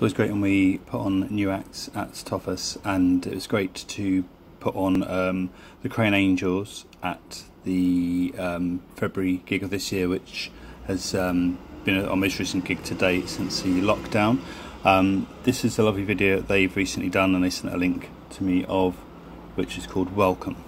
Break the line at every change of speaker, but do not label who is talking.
always great when we put on new acts at Toffus, and it was great to put on the Crayon Angels at the February gig of this year, which has been our most recent gig to date since the lockdown. This is a lovely video that they've recently done, and they sent a link to me of which is called Welcome.